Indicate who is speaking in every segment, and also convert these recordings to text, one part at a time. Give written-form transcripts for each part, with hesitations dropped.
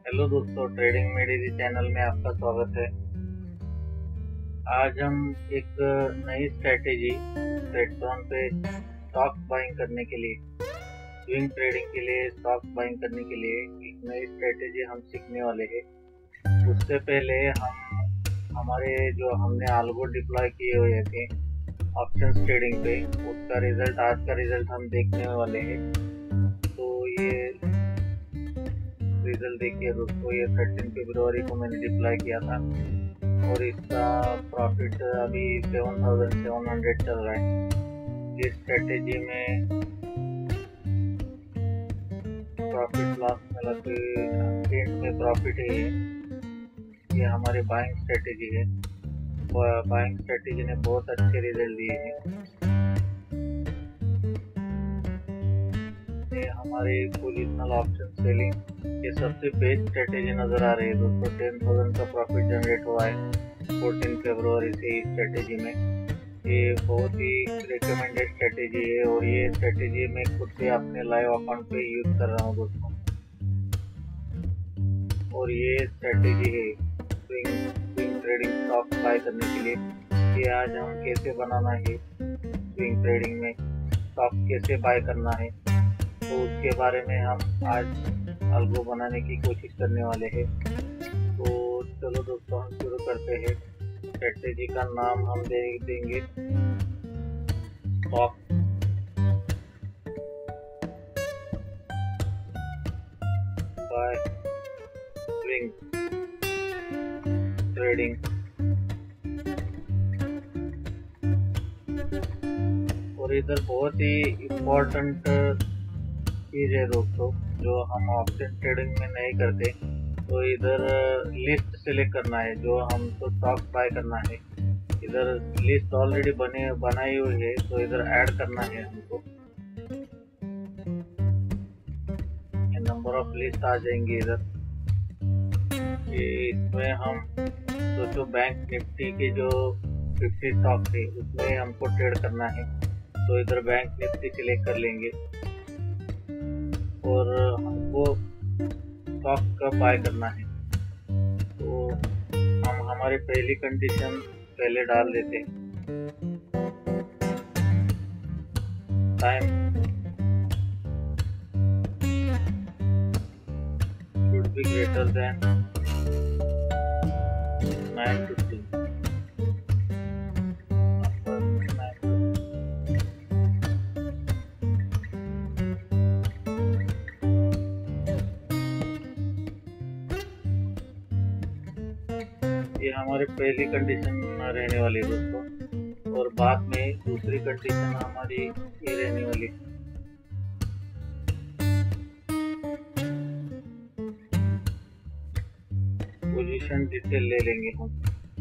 Speaker 1: Hello दोस्तों, trading में daily channel में आपका स्वागत है। आज हम एक नई स्ट्रेटेजी प्लेटफॉर्म पे स्टॉक बाइंग करने के लिए, स्विंग ट्रेडिंग के लिए, स्टॉक बाइंग करने के लिए एक नई स्ट्रेटेजी हम सीखने वाले हैं। उससे पहले हम हमारे जो हमने आल्गो डिप्लॉय किए हुए थे ऑप्शंस ट्रेडिंग पे, उसका रिजल्ट, आज का रिजल्ट हम देखने वाले हैं। तो ये रिजल्ट देखिए दोस्तों, ये 13 फरवरी को मैंने डिप्लॉय किया था और इसका प्रॉफिट अभी 7700 चल रहा है। इस स्ट्रेटेजी में प्रॉफिट लॉस मिला के एंड में प्रॉफिट है। ये हमारी बाइंग स्ट्रेटेजी है। बाइंग स्ट्रेटेजी ने बहुत अच्छे रिजल्ट दिए हैं। हमारे पोजिशनल ऑप्शन सेलिंग ये सबसे बेस्ट स्ट्रेटेजी नजर आ रही है दोस्तों। 10,000 का प्रॉफिट जनरेट हुआ है 14 फरवरी से इस स्ट्रेटेजी में। ये बहुत ही रिकमेंडेड स्ट्रेटेजी है और ये स्ट्रेटेजी मैं खुद से अपने लाइव अकाउंट पे यूज कर रहा हूँ दोस्तों। और ये स्ट्रेटेजी है स्विंग ट्रेडिंग स्टॉक बाय करने के लिए। ये आज हम कैसे बनाना है, स्विंग ट्रेडिंग में स्टॉक कैसे बाय करना है, तो उसके बारे में हम आज अल्गो बनाने की कोशिश करने वाले हैं। तो चलो दोस्तों, हम शुरू करते हैं। स्ट्रेटेजी का नाम हम देंगे स्टॉक बाय स्विंग ट्रेडिंग। और इधर बहुत ही इम्पोर्टेंट चीज है दोस्तों, जो हम ऑप्शन ट्रेडिंग में नहीं करते। तो इधर लिस्ट सेलेक्ट करना है, जो हमको स्टॉक बाय करना है। इधर लिस्ट ऑलरेडी बनाई हुई है, तो इधर ऐड करना है हमको। नंबर ऑफ लिस्ट आ जाएंगे इधर। इसमें हम जो बैंक निफ्टी के जो 50 स्टॉक थे उसमें हमको ट्रेड करना है। तो इधर बैंक निफ्टी सिलेक्ट कर लेंगे और हमको स्टॉक कब बाय करना है। तो हम हमारी पहली कंडीशन पहले डाल देते हैं। Time should be greater than 9:15। ये हमारी पहली कंडीशन रहने वाली है दोस्तों। और बाद में दूसरी कंडीशन हमारी ये रहने वाली है। पोजीशन डिटेल ले लेंगे हम,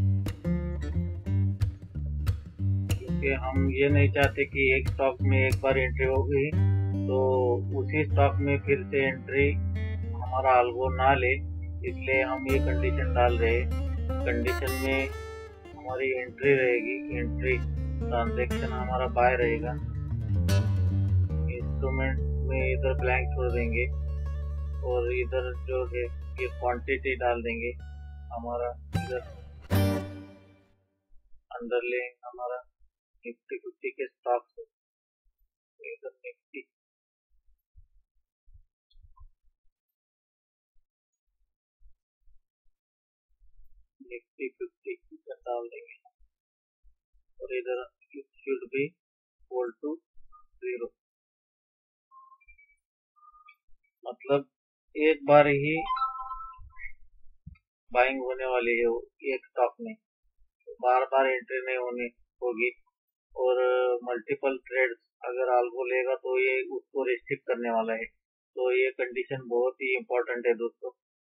Speaker 1: क्योंकि हम ये नहीं चाहते कि एक स्टॉक में एक बार एंट्री हो गई तो उसी स्टॉक में फिर से एंट्री हमारा अल्गो ना ले, इसलिए हम ये कंडीशन डाल रहे हैं। कंडीशन में हमारी एंट्री रहेगी, एंट्री ट्रांजैक्शन हमारा बाय रहेगा। इंस्ट्रूमेंट में इधर ब्लैंक छोड़ देंगे और इधर जो है ये क्वांटिटी डाल देंगे हमारा। इधर अंडर लेंगे हमारा निफ्टी 50 के स्टॉक से। इधर निफ्टी 50 डाल देंगे और इधर शुड बी इक्वल टू 0। मतलब एक बार ही बाइंग होने वाली है एक स्टॉक में, बार बार एंट्री नहीं होनी होगी। और मल्टीपल ट्रेड्स अगर अल्गो लेगा तो ये उसको रिस्ट्रिक्ट करने वाला है। तो ये कंडीशन बहुत ही इम्पोर्टेंट है दोस्तों।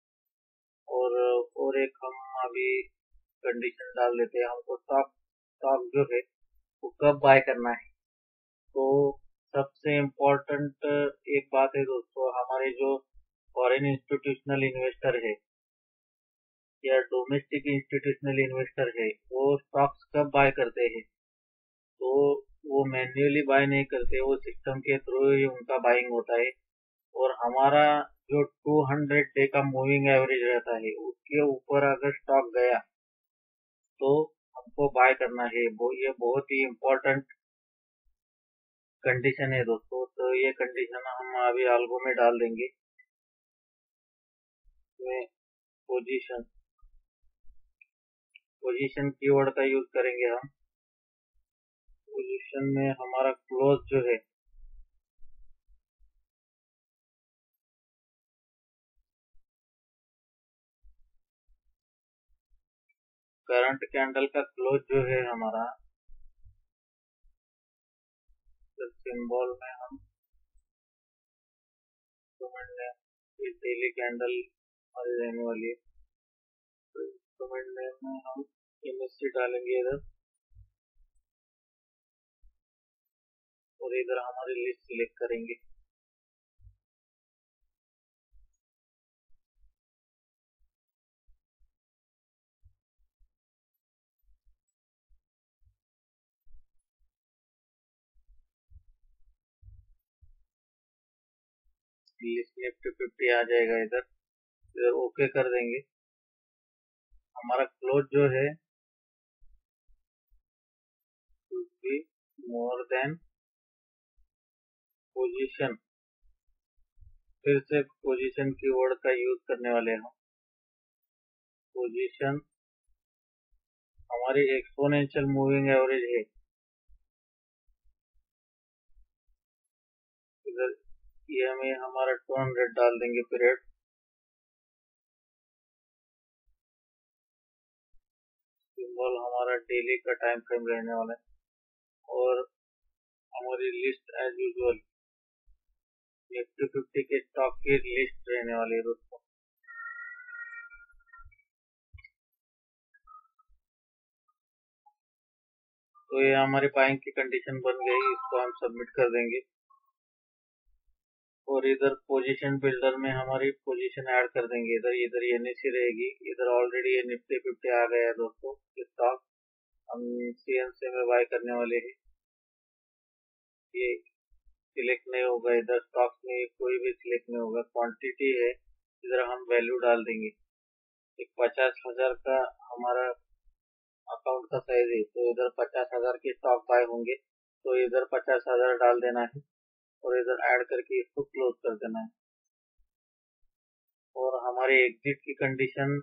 Speaker 1: और एक हम अभी कंडीशन डाल देते हैं, हमको स्टॉक जो है वो कब बाय करना है। तो सबसे इम्पोर्टेंट एक बात है दोस्तों, हमारे जो फॉरेन इंस्टीट्यूशनल इन्वेस्टर है या डोमेस्टिक इंस्टीट्यूशनल इन्वेस्टर है, वो स्टॉक्स कब बाय करते हैं। तो वो मैन्युअली बाय नहीं करते, वो सिस्टम के थ्रू ही उनका बाइंग होता है। और हमारा जो 200 डे का मूविंग एवरेज रहता है उसके ऊपर अगर स्टॉक गया तो हमको बाय करना है। ये बहुत ही इम्पोर्टेंट कंडीशन है दोस्तों। तो ये कंडीशन हम अभी अल्गो में डाल देंगे। पोजीशन पोजीशन कीवर्ड का यूज करेंगे हम। पोजीशन में हमारा क्लोज जो है करंट कैंडल का क्लोज जो है हमारा सिंबल में हम डेली कैंडल हमारी रहने वाली है। कमेंट नेम में हम MSC डालेंगे इधर और इधर हमारी लिस्ट सिलेक्ट करेंगे। लिस्ट निफ्टी 50 आ जाएगा इधर ओके कर देंगे। हमारा क्लोज जो है मोर देन पोजीशन, फिर से पोजीशन कीवर्ड का यूज करने वाले हम। पोजीशन हमारी एक्सपोनेंशियल मूविंग एवरेज है, इधर ये हमें हमारा 200 डाल देंगे पीरियड। सिंबल हमारा डेली का टाइम फ्रेम रहने वाला है और हमारी लिस्ट एज यूजुअल निफ्टी 50 के स्टॉक की लिस्ट रहने वाली है दोस्तों। तो ये हमारी बाइंग की कंडीशन बन गई, इसको हम सबमिट कर देंगे। और इधर पोजीशन बिल्डर में हमारी पोजीशन ऐड कर देंगे। इधर इधर ये NSE रहेगी, इधर ऑलरेडी ये निफ्टी 50 आ गया है दोस्तों। स्टॉक हम CNC में बाय करने वाले हैं। ये सिलेक्ट नहीं होगा, इधर स्टॉक्स में कोई भी सिलेक्ट नहीं होगा। क्वांटिटी है, इधर हम वैल्यू डाल देंगे। एक 50,000 का हमारा अकाउंट का साइज है, तो इधर 50,000 के स्टॉक बाय होंगे, तो इधर 50,000 डाल देना है और इधर ऐड करके इसको क्लोज कर देना है। और हमारे एग्जिट की कंडीशन,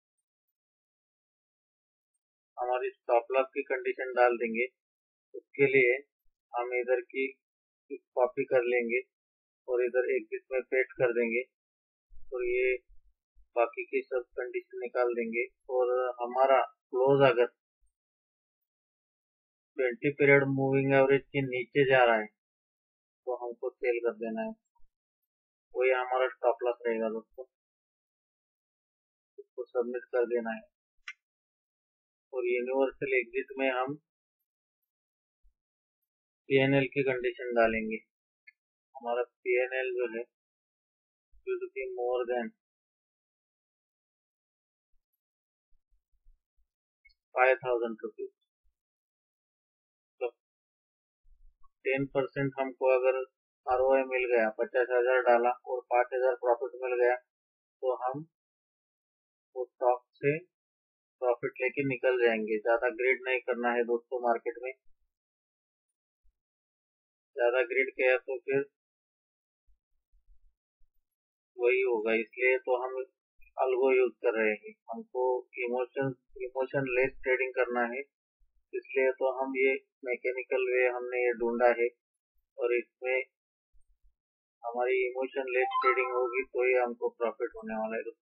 Speaker 1: हमारी स्टॉप लॉस की कंडीशन डाल देंगे। उसके लिए हम इधर की कॉपी कर लेंगे और इधर एग्जिट में पेस्ट कर देंगे और ये बाकी की सब कंडीशन निकाल देंगे। और हमारा क्लोज अगर 20 पीरियड मूविंग एवरेज के नीचे जा रहा है तो हमको सेल कर देना है। वही हमारा स्टॉप लॉस रहेगा दोस्तों, इसको सबमिट कर देना है। और यूनिवर्सल एग्जिट में हम PNL की कंडीशन डालेंगे। हमारा PNL जो है should be more than 5,000 rupees. तो 10% हमको अगर ROI मिल गया, 50,000 डाला और 5,000 प्रॉफिट मिल गया, तो हम उस स्टॉक से प्रॉफिट लेके निकल जाएंगे। ज्यादा ग्रीड नहीं करना है दोस्तों मार्केट में। ज्यादा ग्रीड किया तो फिर वही होगा, इसलिए तो हम अल्गो यूज कर रहे हैं। हमको इमोशन लेस ट्रेडिंग करना है, इसलिए तो हम ये मैकेनिकल वे हमने ये ढूंढा है। और इसमें हमारी इमोशन लेस ट्रेडिंग होगी तो ही हमको प्रॉफिट होने वाला है।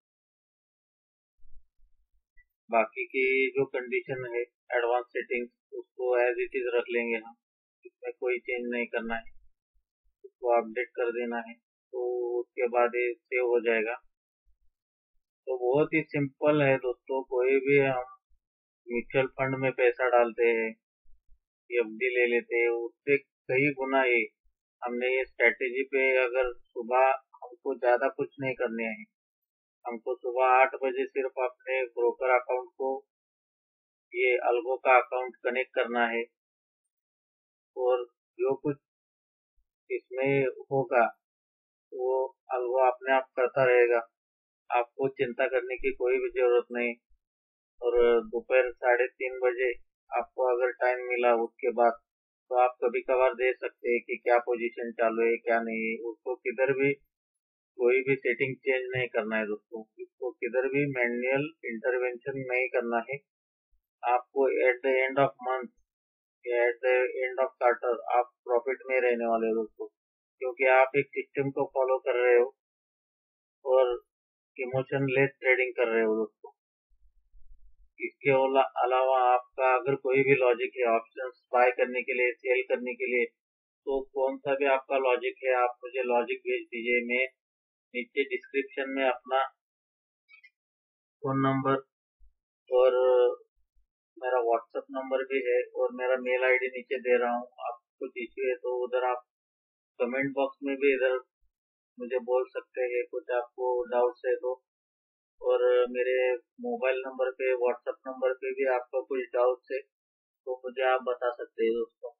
Speaker 1: बाकी की जो कंडीशन है एडवांस सेटिंग्स उसको एज इट इज रख लेंगे हम, इसमें कोई चेंज नहीं करना है। उसको अपडेट कर देना है तो उसके बाद ये सेव हो जाएगा। तो बहुत ही सिंपल है दोस्तों। कोई भी हम म्यूचुअल फंड में पैसा डालते हैं, FD ले लेते हैं, उससे कई गुना ये हमने ये स्ट्रेटेजी पे अगर सुबह हमको ज्यादा कुछ नहीं करने हैं, हमको सुबह 8 बजे सिर्फ अपने ब्रोकर अकाउंट को ये अल्गो का अकाउंट कनेक्ट करना है और जो कुछ इसमें होगा वो अलगो अपने आप करता रहेगा। आपको चिंता करने की कोई भी जरूरत नहीं। और दोपहर 3:30 बजे आपको अगर टाइम मिला उसके बाद, तो आप कभी कभार दे सकते हैं कि क्या पोजीशन चालू है क्या नहीं है। उसको किधर भी कोई भी सेटिंग चेंज नहीं करना है दोस्तों, इसको किधर भी मैनुअल इंटरवेंशन नहीं करना है। आपको at the end of month या at the end of quarter आप प्रॉफिट में रहने वाले हो दोस्तों, क्योंकि आप एक सिस्टम को फॉलो कर रहे हो और इमोशन लेस ट्रेडिंग कर रहे हो दोस्तों। इसके अलावा आपका अगर कोई भी लॉजिक है ऑप्शंस बाय करने के लिए, सेल करने के लिए, तो कौन सा भी आपका लॉजिक है आप मुझे लॉजिक भेज दीजिए। मैं नीचे डिस्क्रिप्शन में अपना फोन नंबर और मेरा व्हाट्सएप नंबर भी है और मेरा मेल आईडी नीचे दे रहा हूँ। आप कुछ इश्यू है तो उधर आप कमेंट बॉक्स में भी इधर मुझे बोल सकते हैं, कुछ आपको डाउट्स है तो। और मेरे मोबाइल नंबर पे, व्हाट्सएप नंबर पे भी आपका कुछ डाउट्स है तो मुझे आप बता सकते हैं दोस्तों।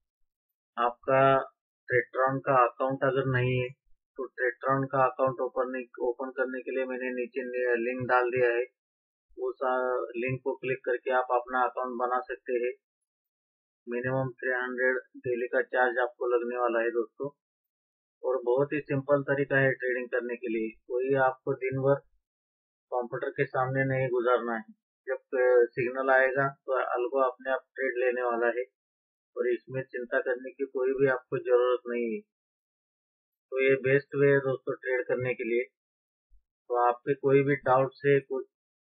Speaker 1: आपका ट्रेट्रॉन का अकाउंट अगर नहीं है तो ट्रेट्रॉन का अकाउंट ओपन करने के लिए मैंने नीचे लिंक डाल दिया है। उस लिंक को क्लिक करके आप अपना अकाउंट बना सकते हैं। मिनिमम 300 डेली का चार्ज आपको लगने वाला है दोस्तों। और बहुत ही सिंपल तरीका है ट्रेडिंग करने के लिए। कोई आपको दिन भर कंप्यूटर के सामने नहीं गुजारना है। जब सिग्नल आएगा तो अलगो अपने आप ट्रेड लेने वाला है और इसमें चिंता करने की कोई भी आपको जरूरत नहीं है। तो ये बेस्ट वे है दोस्तों ट्रेड करने के लिए। तो आपके कोई भी डाउट्स है कुछ,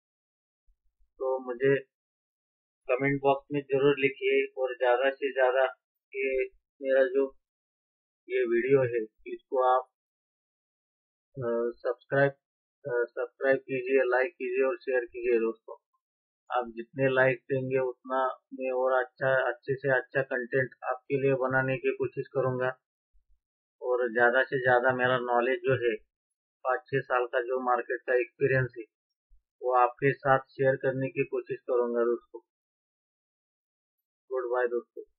Speaker 1: तो मुझे कमेंट बॉक्स में जरूर लिखिए। और ज़्यादा से ज़्यादा ये मेरा जो ये वीडियो है इसको आप सब्सक्राइब सब्सक्राइब कीजिए, लाइक कीजिए और शेयर कीजिए दोस्तों। आप जितने लाइक देंगे उतना मैं और अच्छे से अच्छा कंटेंट आपके लिए बनाने की कोशिश करूंगा। और ज़्यादा से ज़्यादा मेरा नॉलेज जो है 5-6 साल का जो मार्केट का एक्सपीरियंस है वो आपके साथ शेयर करने की कोशिश करूंगा दोस्तों। गुड बाय दोस्तों।